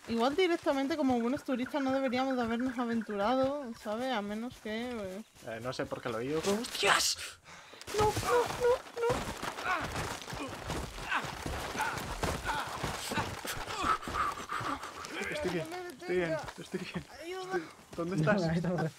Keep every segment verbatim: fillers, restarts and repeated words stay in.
Igual directamente como buenos turistas no deberíamos de habernos aventurado, ¿sabes? A menos que... Eh... Eh, no sé por qué lo he oído. ¡Hostias! No, no, no, no. Estoy bien, estoy bien, estoy bien. Ayuda. Estoy... ¿Dónde estás? No, está mal.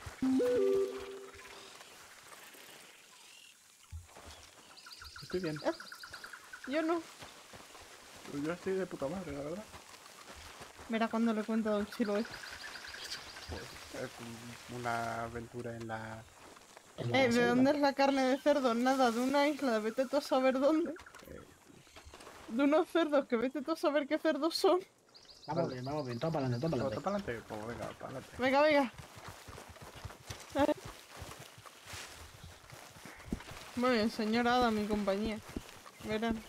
Estoy bien. Yo no. Yo estoy de puta madre, la verdad. Mira cuando le cuento a Don Chilo esto. Pues, es una aventura en la... En la Eh, ¿de selva. dónde es la carne de cerdo? Nada, de una isla, de vete tú a saber dónde. De unos cerdos que vete tú a saber qué cerdos son. Vamos Vale. bien, vamos bien, todo para adelante, todo para ¿Todo para adelante. adelante? Pues venga, para adelante. Venga, venga. Muy bien, señora Ada, mi compañía. Verán.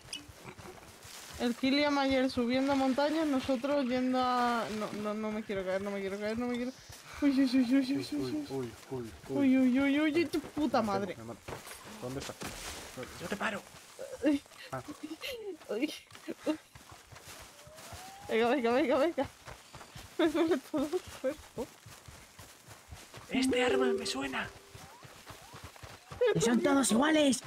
El Kilian ayer subiendo montañas, nosotros yendo a... No, no, no me quiero caer, no me quiero caer, no me quiero... Uy, uy, uy, uy, uy, Uy, uy, uy, uy, uy. uy, uy, uy, uy, uy, tu puta Me mantengo, madre. me mantengo. ¿Dónde estás? ¡Yo te paro! Uy, Ah, uy, uy. Venga, venga, venga, venga. Me duele todo el cuerpo. ¡Este arma me suena! ¡Y son todos iguales!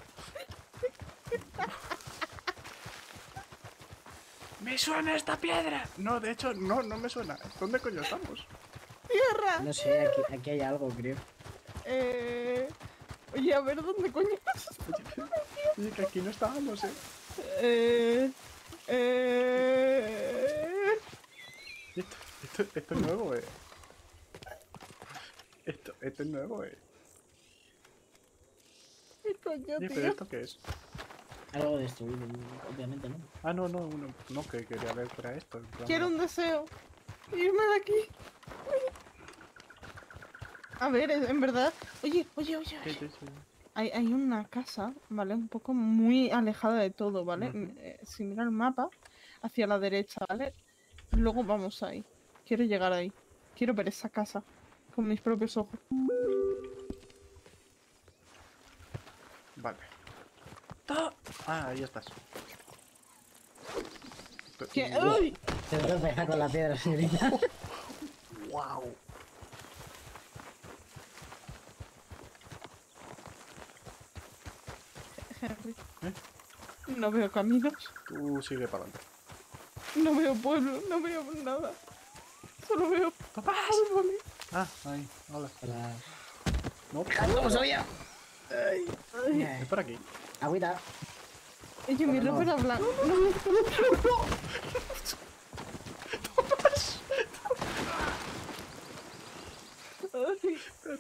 ¡Me suena esta piedra! No, de hecho, no, no me suena. ¿Dónde coño estamos? ¡Tierra! No sé, aquí, aquí hay algo, creo. Eh... Oye, a ver, ¿dónde coño estás? Oye, que aquí no estábamos, eh. Eh... Eh... Esto, esto, esto es nuevo, eh. Esto, esto es nuevo, eh. ¿Qué coño, Oye, pero tío? ¿esto qué es? Algo destruido, obviamente, ¿no? Ah, no, no, no, no, que quería ver qué era esto. En plan, Quiero un deseo. Irme de aquí. A ver, es- en verdad... Oye, oye, oye, Sí, oye. sí, sí. Hay, hay una casa, ¿vale? Un poco muy alejada de todo, ¿vale? Ujú. Eh, si mira el mapa, hacia la derecha, ¿vale? Luego vamos ahí. Quiero llegar ahí. Quiero ver esa casa con mis propios ojos. Vale. ¡Ta! Ah, ahí estás. Pe- ¿Qué? ¡Wow! ¡Uy! Se te pega con la piedra, señorita. ¡Wow! Henry. ¿Eh? No veo caminos, Tú sigue para adelante. no veo pueblo, no veo nada. Solo veo árboles. Ah, ahí, hola. Hola. No, ¿Cómo sabía? Ay. es por aquí. Agüita. Oye, mi No, ropa no. era blanca. No, no, no. Ay.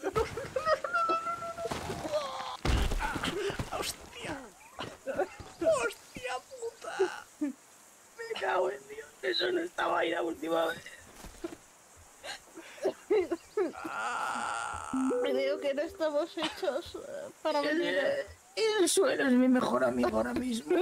¡Hostia! ¡Hostia puta! Me cago en Dios. Eso no estaba ahí la última vez. Creo que no estamos hechos eh, para venir. a- El suelo es mi mejor amigo ahora mismo.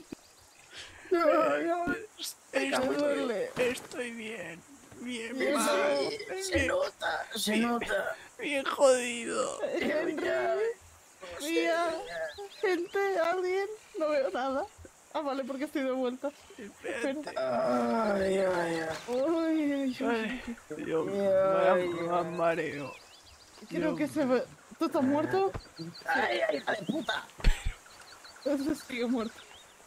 Me duele. Estoy bien. Bien, Bien, mal. Se nota, se nota. Bien jodido. Henry, Mía, gente, alguien, no veo nada. Ah, vale, porque estoy de vuelta. Espera. Ay, ay, ay. Uy, uy, uy. Yo me da mareo. Creo que se ve. ¿Tú estás muerto? Ay, ay, hija de puta. Entonces sigue muerto.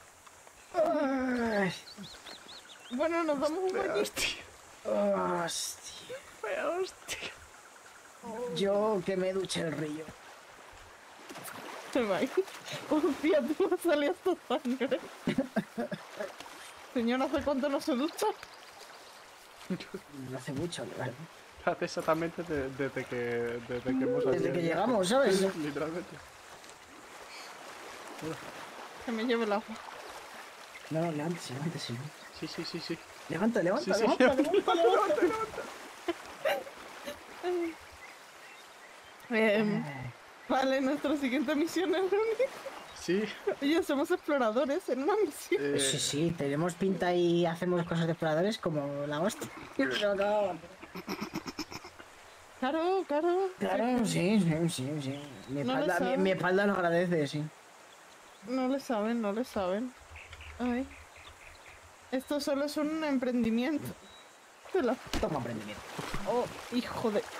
Ay, Bueno, nos damos un baño. Hostia. hostia. Hostia. Yo que me duche el río. Se va. Hostia, tú me salió hasta sangre. Señora, ¿hace cuánto no se ducha? No hace mucho, ¿verdad? Hace exactamente de- desde que desde que hemos Desde salido. que llegamos, ¿sabes? Literalmente. Que me lleve el agua. No, no, levántese, levántese. Sí, sí, sí, sí. Levanta, levanta, Sí, sí, levanta, levanta, levanta, levanta. Em, Ay, vale, nuestra siguiente misión es reunir. Sí. Oye, somos exploradores en una misión. eh, Sí, sí, tenemos pinta y hacemos cosas de exploradores como la hostia. Claro, claro. Claro, sí, sí, sí, sí. Mi No lo espalda, mi, saben. mi espalda lo agradece, sí. No le saben, no le saben. Ay. Esto solo es un emprendimiento. Tela. Toma emprendimiento. Oh, hijo de...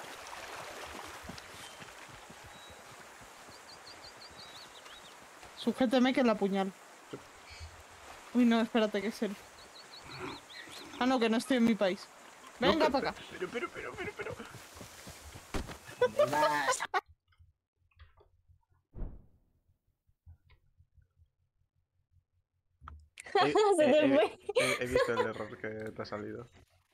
Sujéteme que la puñal. Uy, no, espérate, que es él. Ah, no, que no estoy en mi país. Venga No, para acá. Pero, pero, pero, pero, pero. ¿Dónde vas? He, Se he- te he- fue. he- he visto el error que te ha salido.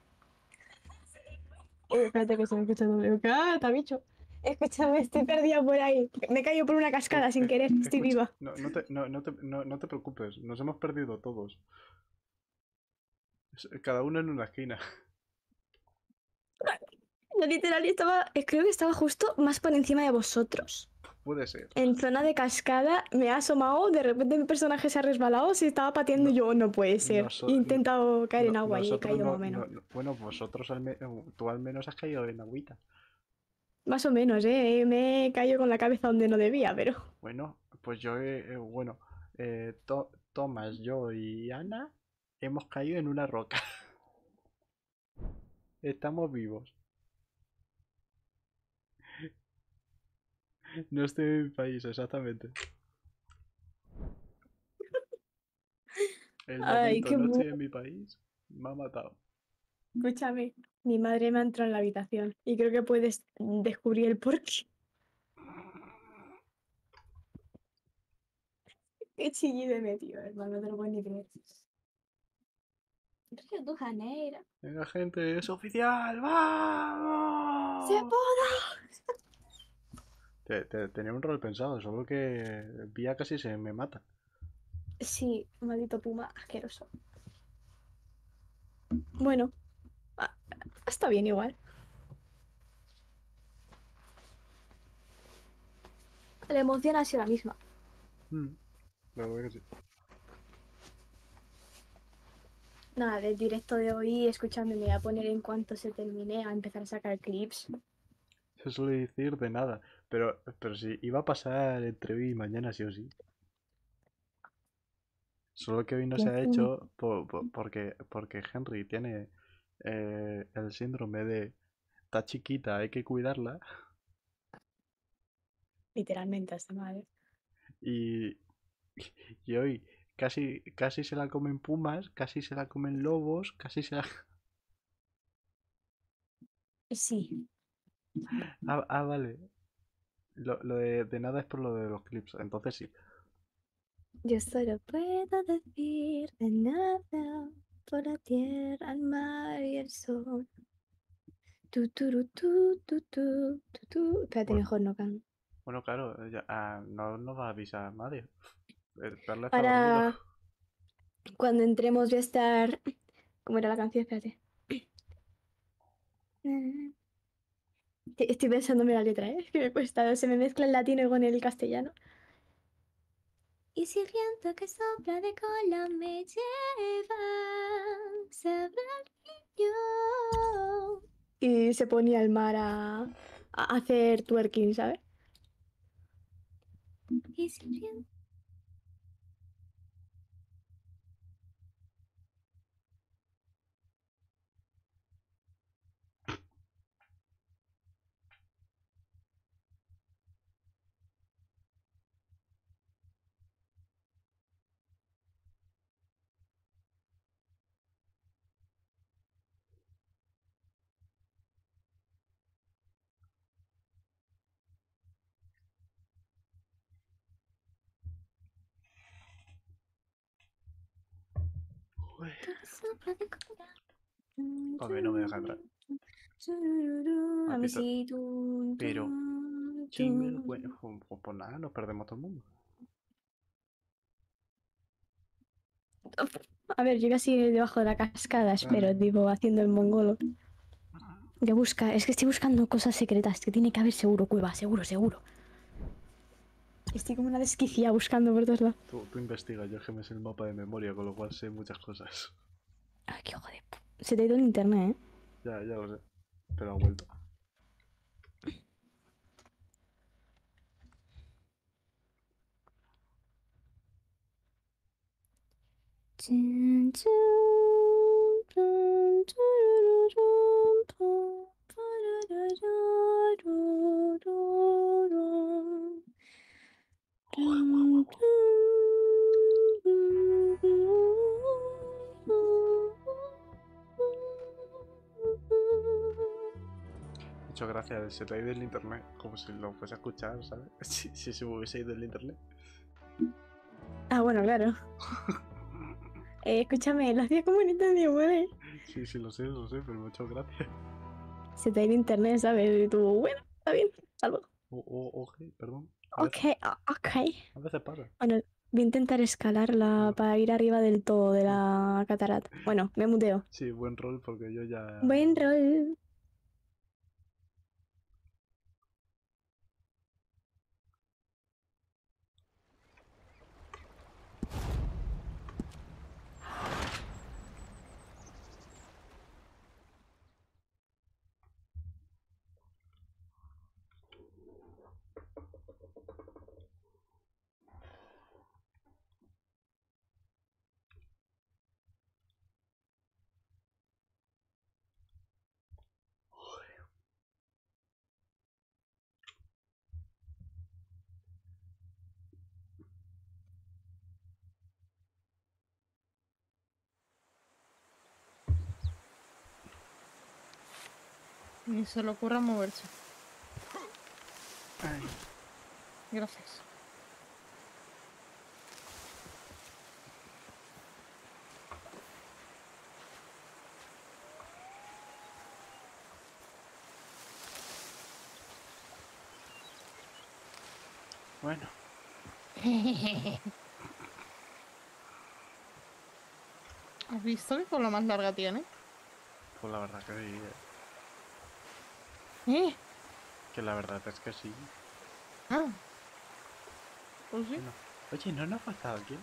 Uy, espérate que se me escucha W K, está bicho. Escúchame, estoy perdida por ahí. Me he caído por una cascada Tú, sin eh, querer. Estoy escucha, viva. no, no, te, no, no, te, no, no te preocupes, nos hemos perdido todos. Es- Cada uno en una esquina. Yo literal estaba, eh, creo que estaba justo más por encima de vosotros. Puede ser. En zona de cascada me ha asomado, de repente mi personaje se ha resbalado, se estaba pateando y yo, no puede ser. Noso- He intentado caer en no- agua y he nosotros caído no, más o menos. no- no- bueno, vosotros al me- tú al menos has caído en agüita. Más o menos, ¿eh? Me he caído con la cabeza donde no debía, pero... Bueno, pues yo, he- eh, bueno, eh, To- Tomás, yo y Ana hemos caído en una roca. Estamos vivos. No estoy en mi país, exactamente. El Ay, momento qué no bu... estoy en mi país me ha matado. Escúchame, mi madre me ha entrado en la habitación y creo que puedes descubrir el porqué. Qué chillido he metido, hermano, no te lo puedes ni creer. Río de Janeiro. Venga, gente, es oficial, ¡Se ¡vamos! pudo! Te- te- tenía un rol pensado, solo que Vía casi se me mata. Sí, maldito puma asqueroso. Bueno, ah, está bien igual. La emoción ha sido la misma. Mm, la verdad que sí. Nada, del directo de hoy, escuchando, me voy a poner en cuanto se termine a empezar a sacar clips. Se suele decir de nada, pero, pero sí, iba a pasar entre hoy y mañana sí o sí. Solo que hoy no Y se ha encima, hecho po- po- porque, porque Henry tiene eh, el síndrome de está chiquita, hay que cuidarla. literalmente, hasta madre. Y, y hoy casi, casi se la comen pumas, casi se la comen lobos, casi se la... Sí, Ah, ah, vale. Lo, lo de, de nada es por lo de los clips, entonces sí. yo solo puedo decir de nada por la tierra, el mar y el sol. Tu, turu, tu, tu, tu, tu, tu. Espérate, Bueno, mejor no can. bueno, claro, ya- ah, no nos va a avisar nadie. El Perla está dormido. Ahora, cuando entremos, voy a estar. ¿Cómo era la canción? Espérate. Estoy estoy pensándome la letra, ¿eh? Es que me cuesta, se me mezcla el latino con el castellano. Y si el viento que sopla de cola me lleva, sabrá yo. Y se ponía al mar a, a hacer twerking, ¿sabes? Y si el viento... Uy, que sopla de cola. a ver, no me deja entrar. A mí Maldito. sí, tú, Pero, tú, sin tú. vergüenza. Pues, pues pues nada, nos perdemos todo el mundo. A ver, yo casi debajo de la cascada, espero, Vale. tipo, haciendo el mongolo. Que busca, es que estoy buscando cosas secretas, que tiene que haber seguro cueva, seguro, seguro. Estoy como una desquicia buscando por todos lados. Tú, tú investiga, yo es que me sé el mapa de memoria, con lo cual sé muchas cosas. Ay, qué hijo de pu- Se te ha ido el internet, ¿eh? Ya, ya lo sé. Pero ha vuelto. Chun, chun, chun, churururu. Muchas gracias, se te ha ido el internet, como si lo fuese a escuchar, ¿sabes? Si, si se me hubiese ido el internet. Ah, bueno, claro. Eh, escúchame, lo hacía como no entendía, ¿vale? Sí, sí, lo sé, lo sé, pero muchas gracias. Se te ha ido internet, ¿sabes? Y tú, bueno, está bien, salvo. O, o, ok, perdón. A Ok, veces, o- ok. a veces pasa. Bueno, voy a intentar escalarla Bueno. para ir arriba del todo de la catarata. Bueno, me muteo. Sí, buen rol porque yo ya... Buen rol. Ni se le ocurra moverse. Ay, Gracias. bueno. ¿Has visto qué cola más larga tiene? Pues la verdad que sí. ¿Eh? Que la verdad es que sí. Ah. Pues sí. Bueno. Oye, ¿no nos falta alguien?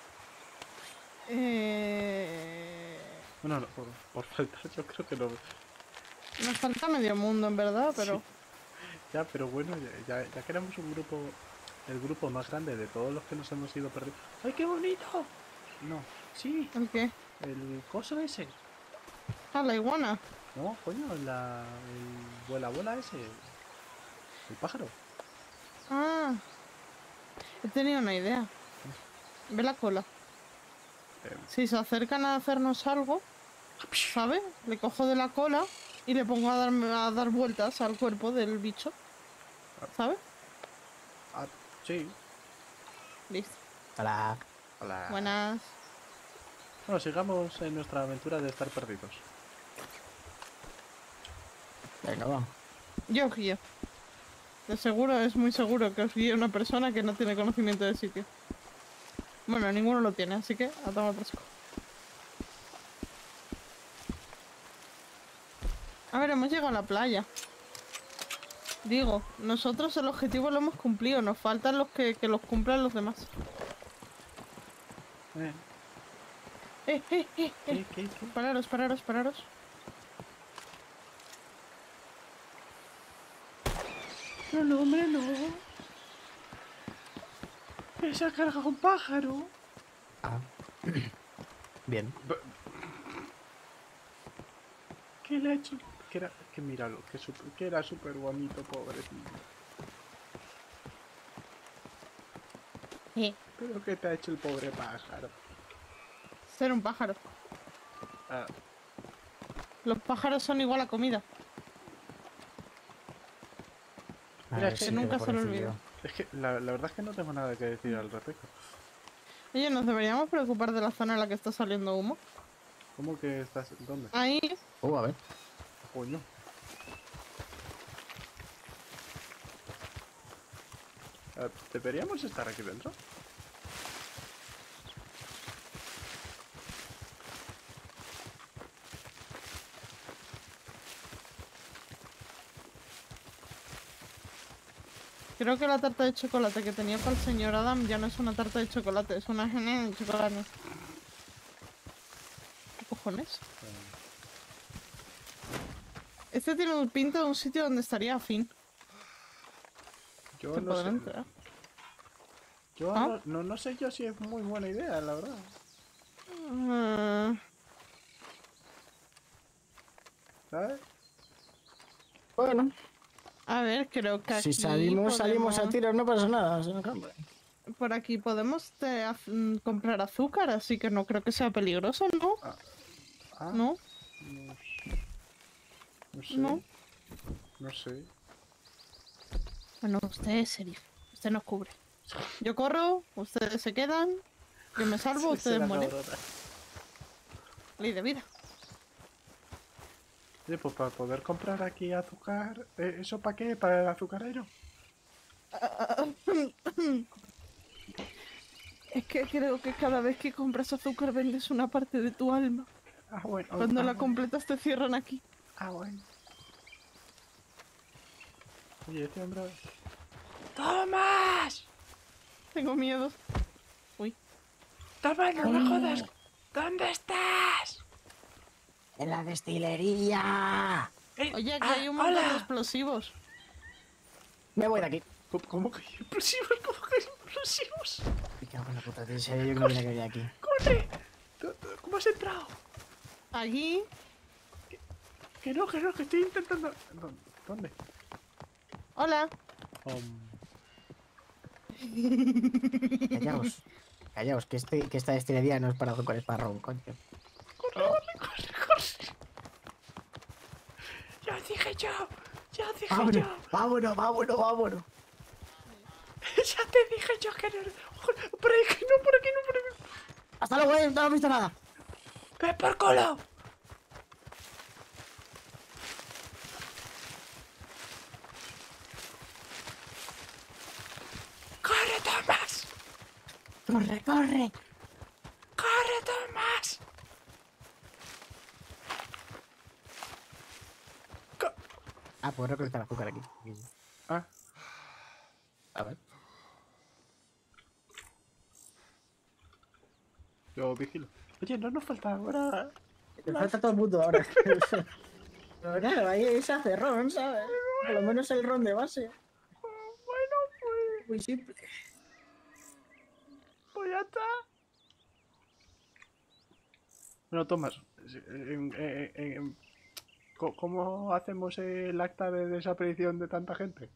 Eh... Bueno, no, por, por faltar yo creo que no. Nos falta medio mundo, en verdad, pero... Sí. Ya, pero bueno, ya, ya, ya queremos un grupo, el grupo más grande de todos los que nos hemos ido perdiendo. ¡Ay, qué bonito! No, sí, ¿El qué? el coso ese. Ah, la iguana. No, coño, la, el vuela vuela ese. El pájaro. Ah. He tenido una idea. Ve la cola. Eh, Si se acercan a hacernos algo, ¿sabes? Le cojo de la cola y le pongo a, darme, a dar vueltas al cuerpo del bicho. ¿Sabes? ah, sí. Listo. Hola. Hola. Buenas. Bueno, sigamos en nuestra aventura de estar perdidos. Venga, vamos. Yo os guío. De seguro, es muy seguro que os guíe una persona que no tiene conocimiento del sitio. Bueno, ninguno lo tiene, así que a tomar por saco. A ver, hemos llegado a la playa. Digo, nosotros el objetivo lo hemos cumplido, nos faltan los que, que los cumplan los demás. Eh, Eh, eh, eh, eh. ¿qué, qué, qué? Pararos, pararos, pararos. No, no, hombre, no. Que se ha cargado un pájaro. Ah. Bien. ¿Qué le ha hecho? Que era, que míralo, que, super, que era súper bonito, pobrecito. Eh, ¿Pero qué te ha hecho el pobre pájaro? ser un pájaro. Ah, Los pájaros son igual a comida. Mira, Ay, es que sí, nunca se lo pobrecillo. olvido. es que la, la verdad es que no tengo nada que decir al respecto. Oye, ¿nos deberíamos preocupar de la zona en la que está saliendo humo? ¿Cómo que estás? ¿Dónde? Ahí. Uh, a ver. Coño. Ah, ¿deberíamos estar aquí dentro? Creo que la tarta de chocolate que tenía para el señor Adam ya no es una tarta de chocolate, es una genia de chocolate. ¿Qué cojones? Este tiene un pinta de un sitio donde estaría afín. Yo ¿Se no sé. podrá entrar? Yo ¿Ah? no, no, no sé yo si es muy buena idea, la verdad. Ah, ¿Sabes? Bueno, a ver, creo que aquí si salimos, salimos a podemos- tiros, no pasa nada. o sea, hombre. Por aquí podemos te- az- mm, comprar azúcar, así que no creo que sea peligroso, ¿no? Ah, ¿No? No, s- no sé. No. No sé. Bueno, usted es sheriff. Usted nos cubre. Yo corro, ustedes se quedan. Yo me salvo, Sí, ustedes será mueren. cabrona. Ley de vida. Oye, pues para poder comprar aquí azúcar... ¿eh, ¿Eso para qué? ¿Para el azucarero? Es que creo que cada vez que compras azúcar vendes una parte de tu alma. Ah, bueno. Cuando ah, la bueno. completas te cierran aquí. Ah, bueno. Oye, este hombre... ¡Tomás! Tengo miedo. Uy. ¡Tomás, no me jodas! ¿Dónde estás? ¡En la destilería! Eh, Oye, aquí ah, hay un montón de hola. explosivos. Me voy de aquí. ¿Cómo, cómo que hay explosivos? ¿Cómo que hay explosivos? Me cago en la puta, tío. En serio, yo que no hubiera querido aquí. ¡Corre! ¿Tú- tú- ¿Cómo has entrado? Aquí. Que no, que no, que estoy intentando... ¿Dó- ¿Dónde? Hola. Um, Callaos. Callaos, que, este, que esta destilería no es para azúcar, es para ron, coño. ¡Corre, corre, corre, corre! ¡Ya os dije yo! ¡Ya os dije Vámonos, yo! vámonos, vámonos, vámonos. ¡Ya te dije yo que no! Joder, por ahí, que no, por aquí, no, por aquí. Hasta luego, eh, no he visto nada. ¡Ven por culo! ¡Corre, Tomás! Corre, corre. ¡Corre, Tomás! Co- Ah, puedo recolectar azúcar aquí. ah, A ver. yo vigilo. Oye, no nos falta ahora... Me falta todo el mundo ahora. Pero claro, ahí se hace ron, ¿sabes? Por lo menos el ron de base. Bueno, pues... Muy simple. Pues ya está. Bueno, Tomás, en- en- en- en- co- ¿cómo hacemos el acta de desaparición de tanta gente?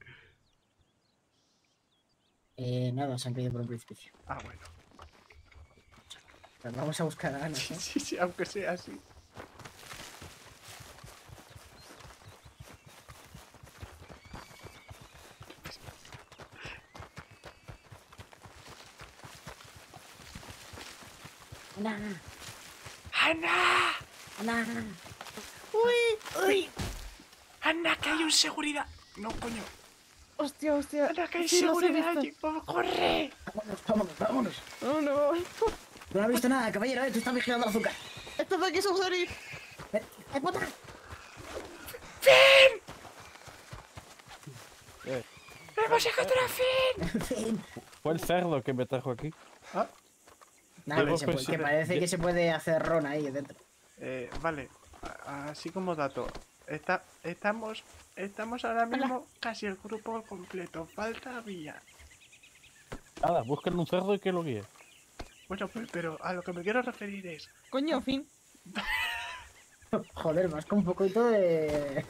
Eh, nada, se han caído por un precipicio. Ah, bueno. Pero vamos a buscar a Ana, Sí, ¿no? sí, sí, aunque sea así. Ana, ¡Ana! Ana. Uy. Uy. ¡Ana, que hay un seguridad! No, coño. Hostia, hostia. ¡Ana, que hay Sí, los he seguridad visto. allí! ¡Vamos, corre! Vámonos, vámonos, vámonos. No, no. No has visto nada, caballero, ¿eh? Tú estás vigilando el azúcar. Estos de aquí son sheriff. ¡Eh, eh, puta! ¡Fin! Eh, ¡Hemos encontrado a Finn! En fin. fue el cerdo que me trajo aquí. Ah, Nada, Luego que, se puede- pues, que parece ya- que se puede hacer ron ahí dentro. eh, vale. A- Así como dato. Está, estamos, estamos ahora mismo casi el grupo completo. Falta Villa. Nada, busquen un cerdo y que lo guíe. Bueno, pues, pero a lo que me quiero referir es... Coño, fin. Joder, más con un poquito de...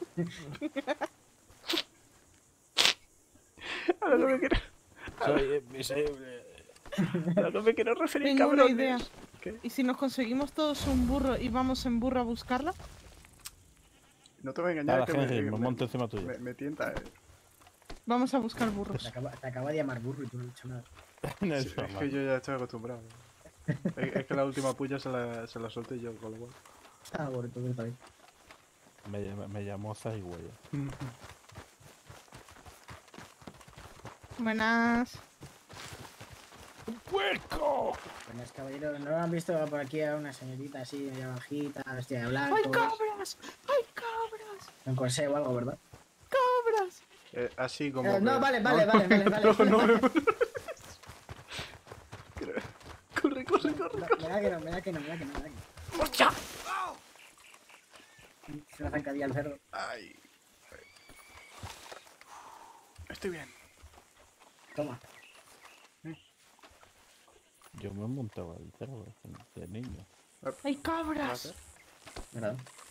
A lo que me quiero, Soy invisible. a lo que me quiero referir, Tengo una cabrones. idea. ¿Qué? ¿Y si nos conseguimos todos un burro y vamos en burro a buscarla? No te voy a engañar, Nada, que me, Henry, me me- monto encima tuya. me- me tienta, eh. Vamos a buscar burros. Te acaba, te acaba de llamar burro y tú no has dicho nada. No Sí, es es broma. que yo ya estoy acostumbrado. es, es que la última puya se la, se la solté yo, con lo cual. Ah, bueno, entonces está bien. me, llama- me llamó Zahigüeya. Buenas. ¡Puerco! Buenas, caballero. ¿No han visto por aquí a una señorita así, media bajita, vestida de blanco? ¡Ay, cabras! ¡Ay, cabras! Un corsé o algo, ¿verdad? ¡Cabras! Eh, así como. Eh, no, que- vale, vale, vale, vale, vale. No, no, me- corre, corre, corre. Me da que no, me da que no, me da que no, me da que no. ¡Hostia! Se la zancadilla al cerdo. Ay. Estoy bien. Toma. Yo me montaba el cerdo de niño. ¡Ay, cabras! ¿Verdad?